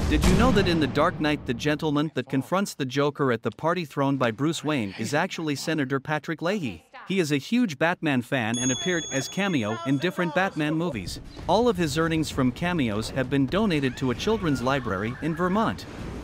Did you know that in The Dark Knight the gentleman that confronts the Joker at the party thrown by Bruce Wayne is actually Senator Patrick Leahy? He is a huge Batman fan and appeared as Cameo in different Batman movies. All of his earnings from cameos have been donated to a children's library in Vermont.